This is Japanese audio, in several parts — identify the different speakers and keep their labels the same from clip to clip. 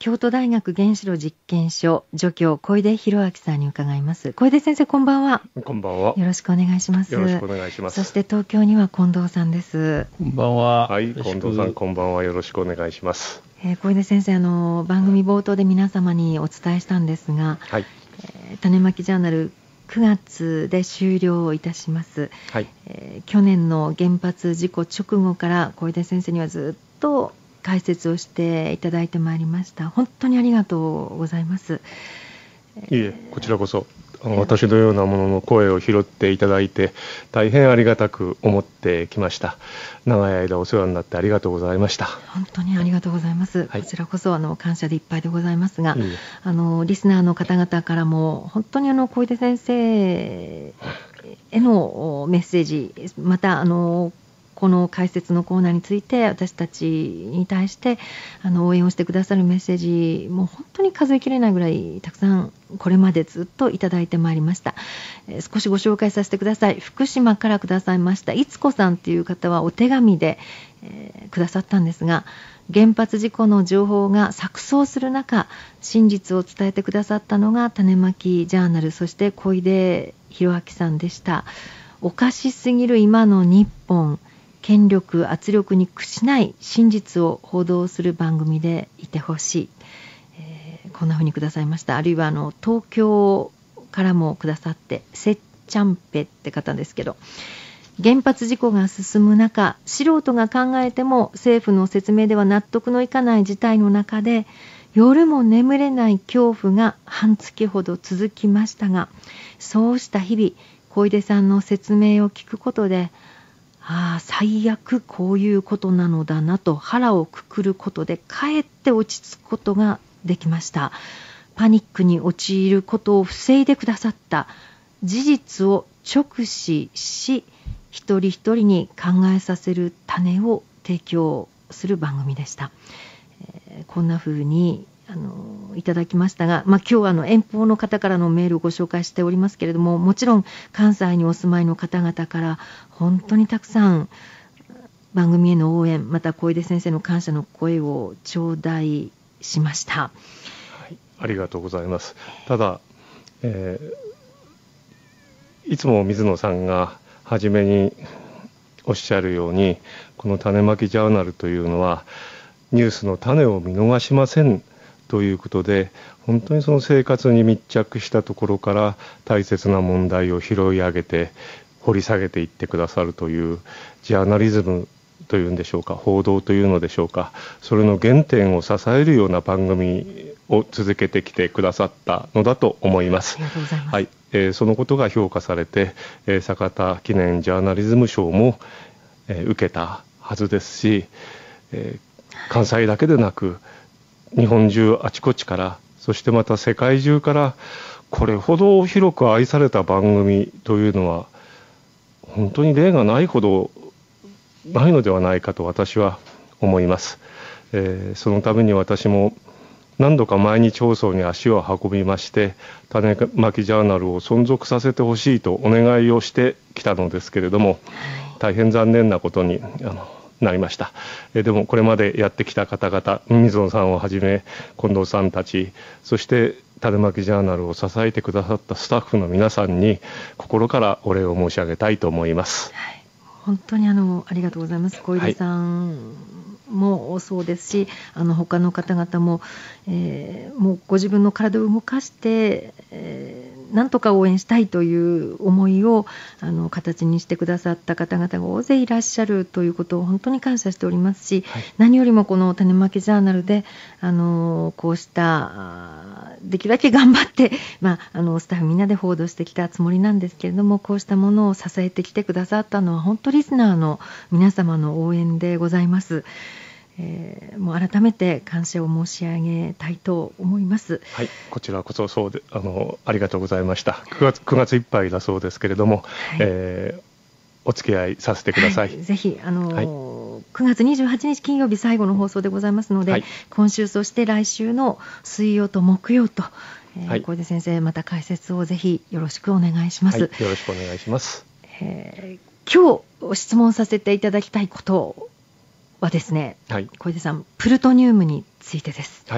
Speaker 1: 京都大学原子炉実験所助教小出博明さんに伺います。小出先生、こんばんは。
Speaker 2: こんばんは。
Speaker 1: よろしくお願いします。
Speaker 2: よろしくお願いします。
Speaker 1: そして東京には近藤さんです。
Speaker 3: こんばんは。
Speaker 2: はい、近藤さん、こんばんは。よろしくお願いします。
Speaker 1: 小出先生、番組冒頭で皆様にお伝えしたんですが、
Speaker 2: はい、
Speaker 1: 種まきジャーナル9月で終了いたします。
Speaker 2: はい、
Speaker 1: 去年の原発事故直後から小出先生にはずっと解説をしていただいてまいりました。本当にありがとうございます。
Speaker 2: いえ、こちらこそ私のようなものの声を拾っていただいて大変ありがたく思ってきました。長い間お世話になってありがとうございました。
Speaker 1: 本当にありがとうございます、
Speaker 2: はい、
Speaker 1: こちらこそ感謝でいっぱいでございますが、
Speaker 2: いえ
Speaker 1: リスナーの方々からも本当に小出先生へのメッセージ、またこの解説のコーナーについて私たちに対して応援をしてくださるメッセージも本当に数えきれないぐらいたくさんこれまでずっといただいてまいりました。少しご紹介させてください。福島からくださいましたいつこさんという方はお手紙で、くださったんですが、原発事故の情報が錯綜する中、真実を伝えてくださったのが種まきジャーナル、そして小出博明さんでした。おかしすぎる今の日本、権力圧力に屈しない真実を報道する番組でいてほしい、こんな風にくださいました。あるいは東京からもくださって、せっちゃんぺって方ですけど、原発事故が進む中、素人が考えても政府の説明では納得のいかない事態の中で夜も眠れない恐怖が半月ほど続きましたが、そうした日々、小出さんの説明を聞くことで、最悪こういうことなのだなと腹をくくることでかえって落ち着くことができました。パニックに陥ることを防いでくださった。事実を直視し、一人一人に考えさせる種を提供する番組でした。こんな風にいただきましたが、今日は遠方の方からのメールをご紹介しておりますけれども、もちろん関西にお住まいの方々から本当にたくさん番組への応援、また小出先生の感謝の声を頂戴しました。
Speaker 2: はい、ありがとうございます。ただ、いつも水野さんが初めにおっしゃるように、この種まきジャーナルというのはニュースの種を見逃しませんということで、本当にその生活に密着したところから大切な問題を拾い上げて掘り下げていってくださるというジャーナリズムというんでしょうか、報道というのでしょうか、それの原点を支えるような番組を続けてきてくださったのだと思います。
Speaker 1: ありがとうございます。
Speaker 2: はい、そのことが評価されて、坂田記念ジャーナリズム賞も、受けたはずですし、関西だけでなく日本中あちこちから、そしてまた世界中からこれほど広く愛された番組というのは本当に例がないほどないのではないかと私は思います。そのために私も何度か毎日放送に足を運びまして、種まきジャーナルを存続させてほしいとお願いをしてきたのですけれども、大変残念なことになりました。でもこれまでやってきた方々、水野さんをはじめ近藤さんたち、そして種まきジャーナルを支えてくださったスタッフの皆さんに心からお礼を申し上げたいと思います。
Speaker 1: はい、本当にありがとうございます。小出さんもそうですし、他の方々も、もうご自分の体を動かして、なんとか応援したいという思いを形にしてくださった方々が大勢いらっしゃるということを本当に感謝しておりますし、
Speaker 2: はい、
Speaker 1: 何よりもこの種まきジャーナルでこうしたできるだけ頑張って、スタッフみんなで報道してきたつもりなんですけれども、こうしたものを支えてきてくださったのは本当リスナーの皆様の応援でございます。もう改めて感謝を申し上げたいと思います。
Speaker 2: はい、こちらこそそうでありがとうございました。9月いっぱいだそうですけれども、はい、お付き合いさせてください。
Speaker 1: ぜひ9月28日金曜日最後の放送でございますので、はい、今週そして来週の水曜と木曜と、小出先生また解説をぜひよろしくお願いします。
Speaker 2: はい、よろしくお願いします。
Speaker 1: 今日質問させていただきたいことはですね、はい、小出さん、プルトニウムについてです。
Speaker 2: はい、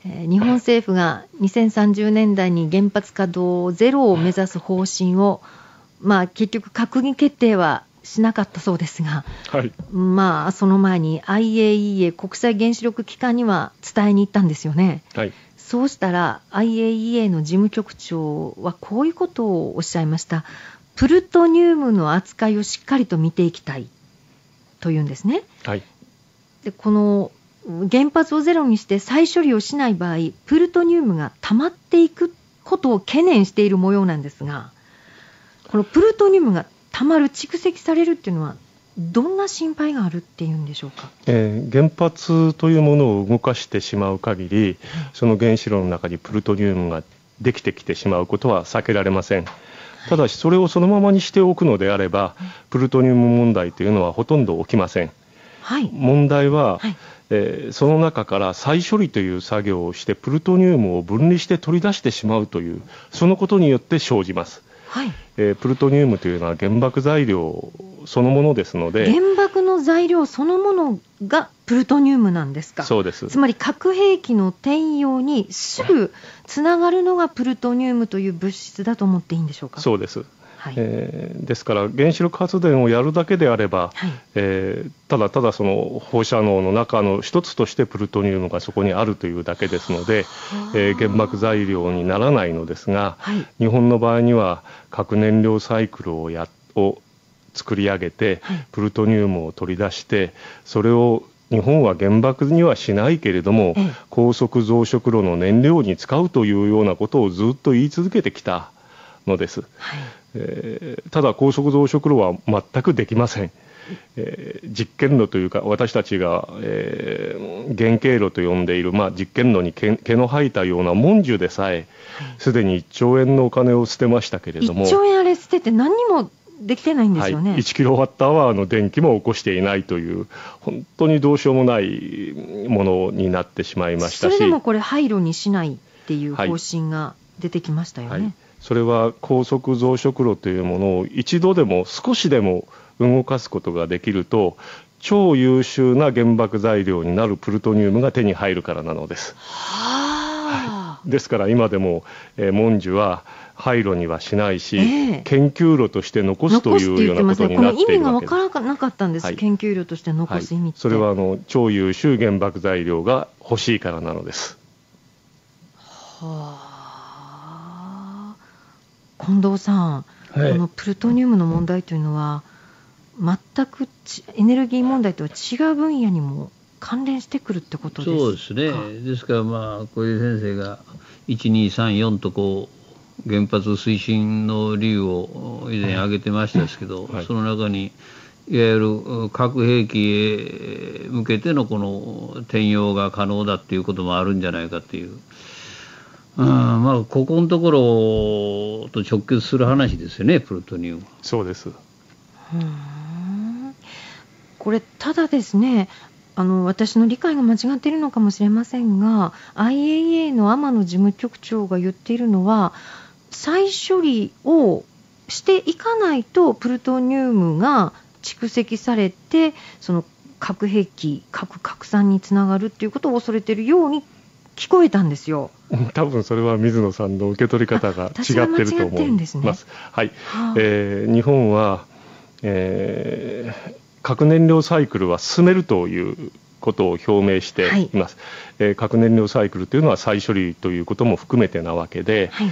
Speaker 1: 日本政府が2030年代に原発稼働ゼロを目指す方針を、結局閣議決定はしなかったそうですが、
Speaker 2: はい、
Speaker 1: その前に IAEA 国際原子力機関には伝えに行ったんですよね。
Speaker 2: はい、
Speaker 1: そうしたら IAEA の事務局長はこういうことをおっしゃいました。プルトニウムの扱いをしっかりと見ていきたいというんですね。
Speaker 2: はい、
Speaker 1: でこの原発をゼロにして再処理をしない場合、プルトニウムが溜まっていくことを懸念している模様なんですが、このプルトニウムが溜まる、蓄積されるっていうのはどんな心配があるっていうんでしょうか。
Speaker 2: 原発というものを動かしてしまう限り、その原子炉の中にプルトニウムができてきてしまうことは避けられません。ただしそれをそのままにしておくのであれば、プルトニウム問題というのはほとんど起きません。はい、問題は、その中から再処理という作業をしてプルトニウムを分離して取り出してしまうという、そのことによって生じます。はい、プルトニウムというのは原爆材料そのものですので。
Speaker 1: 原爆の材料そのものがプルトニウムなんですか。
Speaker 2: そうです。
Speaker 1: つまり核兵器の転用にすぐつながるのがプルトニウムという物質だと思っていいんでしょうか。
Speaker 2: そうです。はい、ですから原子力発電をやるだけであれば、はい、ただただその放射能の中の一つとしてプルトニウムがそこにあるというだけですので、原爆材料にならないのですが、はい、日本の場合には核燃料サイクルを作り上げて、はい、プルトニウムを取り出して、それを日本は原爆にはしないけれども、高速増殖炉の燃料に使うというようなことをずっと言い続けてきたのです。はい、ただ高速増殖炉は全くできません。実験炉というか、私たちが、原型炉と呼んでいる、実験炉に毛の生えたような文殊でさえすでに1兆円のお金を捨てましたけれども、
Speaker 1: 1兆円あれ捨てて何にもできてないんですよね。はい、
Speaker 2: 1キロワットアワーの電気も起こしていないという本当にどうしようもないものになってしまいましたし、
Speaker 1: それでもこれ廃炉にしないっていう方針が出てきましたよね。はいはい、
Speaker 2: それは高速増殖炉というものを一度でも少しでも動かすことができると、超優秀な原爆材料になるプルトニウムが手に入るからなのです。はい、ですから今でも、文殊は廃炉にはしないし、研究炉として残すというようなことになっているわけです。この意味が
Speaker 1: 分からなかったんです。はい、研究炉として残す意味って、
Speaker 2: それは超優秀原爆材料が欲しいからなのです。
Speaker 1: 近藤さん、このプルトニウムの問題というのは全くエネルギー問題とは違う分野にも関連してくるってことですか。
Speaker 3: そうですね。ですから小出先生が1234と原発推進の理由を以前挙げてましたですけど、はい、その中にいわゆる核兵器へ向けてのこの転用が可能だっていうこともあるんじゃないかっていう、ここのところと直結する話ですよね、プルトニウム。
Speaker 2: そうです。
Speaker 1: これただですね、私の理解が間違っているのかもしれませんが、 IAEA の天野事務局長が言っているのは、再処理をしていかないとプルトニウムが蓄積されて、その核兵器、核拡散につながるっていうことを恐れているように聞こえたんですよ。多
Speaker 2: 分それは水野さんの受け取り方が違っていると思います。はい、日本は、核燃料サイクルは進めるということを表明しています。はい、核燃料サイクルというのは再処理ということも含めてなわけで、はい、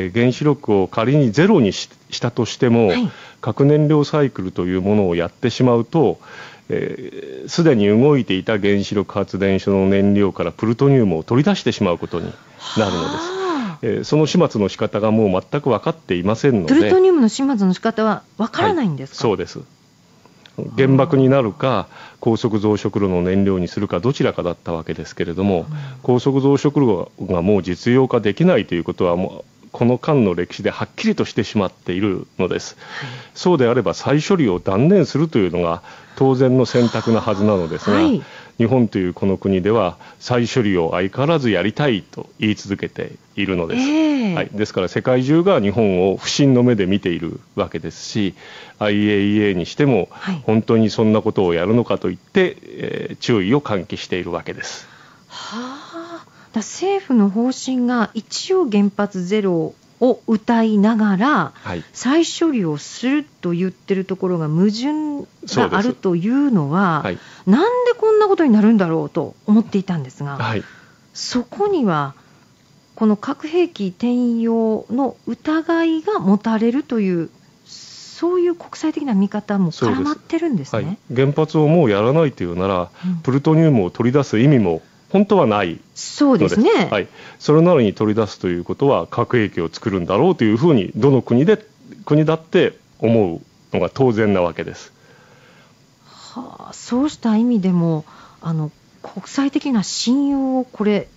Speaker 2: 原子力を仮にゼロにしたとしても、はい、核燃料サイクルというものをやってしまうと、すでに動いていた原子力発電所の燃料からプルトニウムを取り出してしまうことになるのです。その始末の仕方がもう全く分かっていませんので。
Speaker 1: プルトニウムの始末の仕方は分からないんですか。
Speaker 2: はい、そうです。原爆になるか高速増殖炉の燃料にするかどちらかだったわけですけれども、高速増殖炉がもう実用化できないということはもうこの間の歴史ではっきりとしてしまっているのです。そうであれば再処理を断念するというのが当然の選択なはずなのですが、日本というこの国では再処理を相変わらずやりたいと言い続けているのです。はい、ですから世界中が日本を不信の目で見ているわけですし、 IAEA にしても本当にそんなことをやるのかといって、注意を喚起しているわけです。
Speaker 1: 政府の方針が一応原発ゼロを謳いながら、はい、再処理をすると言ってるところが矛盾があるというのは、はい、なんでこんなことになるんだろうと思っていたんですが、はい、そこにはこの核兵器転用の疑いが持たれるという、そういう国際的な見方も絡まってるんですね。
Speaker 2: はい、原発をもうやらないというなら、プルトニウムを取り出す意味も本当はないのです。
Speaker 1: そうですね。
Speaker 2: はい、それなのに取り出すということは核兵器を作るんだろうというふうにどの国だって思うのが当然なわけです。
Speaker 1: はあ、そうした意味でも国際的な信用をこれ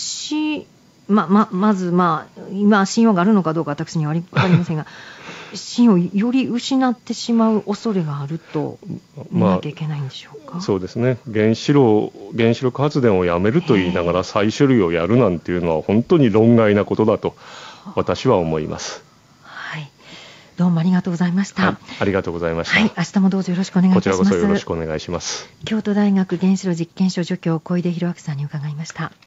Speaker 1: まず、今信用があるのかどうか私には分かりませんが信用をより失ってしまう恐れがあると見なきゃいけないんでしょうか。
Speaker 2: そうですね。原子力発電をやめると言いながら再処理をやるなんていうのは本当に論外なことだと私は思います。
Speaker 1: はい、どうもありがとうございました。
Speaker 2: はい、ありがとうございました。
Speaker 1: はい、明日もどうぞよろしくお願いいたします。
Speaker 2: こちらこそよろしくお願いします。
Speaker 1: 京都大学原子炉実験所助教小出弘明さんに伺いました。